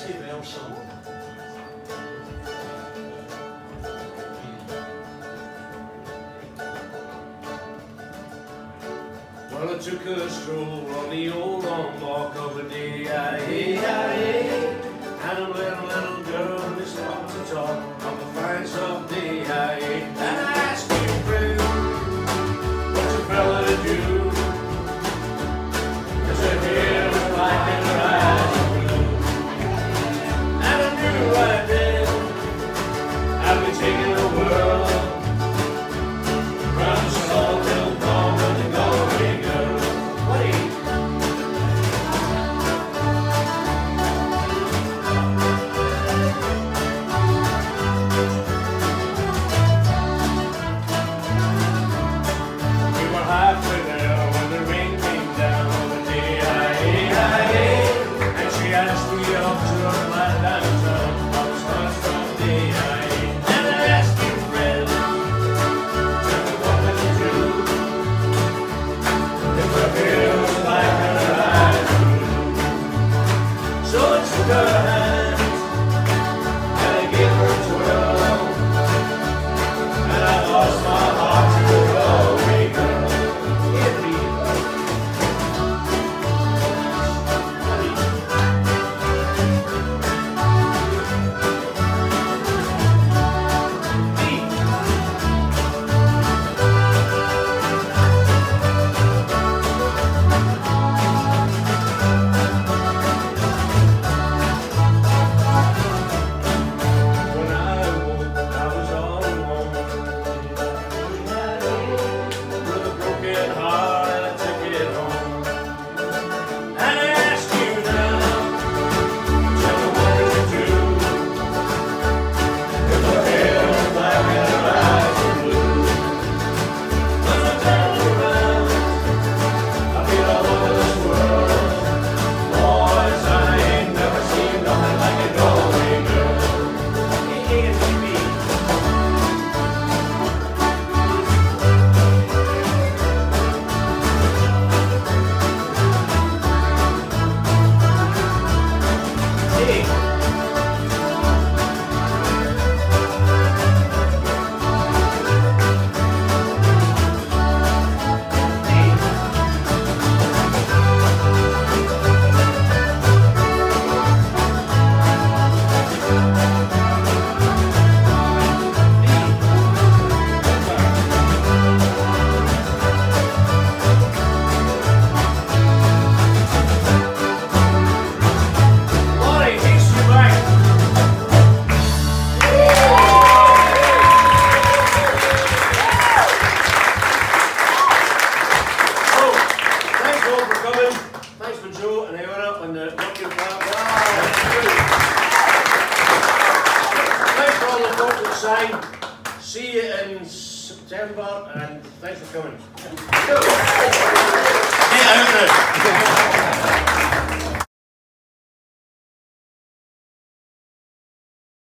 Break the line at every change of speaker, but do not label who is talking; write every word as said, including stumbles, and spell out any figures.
massive Earle song. Well, I took a stroll on the old long walk over the I A I A, and a little, little girl we stopped to talk on the fines of the I A, and I asked you, friend, what's a fella to do? Cause her hair was black and her eyes were blue, and I knew I did. I'd be taking the world from Skull till Palm and the Galway girl. What do you? We were halfway there when the rain came down over the I A I A, and she asked me up to her flat downtown. I was once from the I A, and I asked you, friend, tell me what would you do if her hair was black and her eyes were blue? So I took her hand and I gave her a twirl, and I lost my heart to the Galway girl. Give me when I woke, I was all alone with a broken heart, and I took it home. And I asked you now, tell me what did you do if her hair was black and her eyes were blue? When I turned around, I feel all over this world. Boys, I ain't never seen nothing like a Galway girl. A and B. Hey. Molly, takes you back. So, thanks all for coming. Thanks for Joe and Earle and the working part. Thanks for all the folks that sang. See you in September, and thanks for coming. Get out there.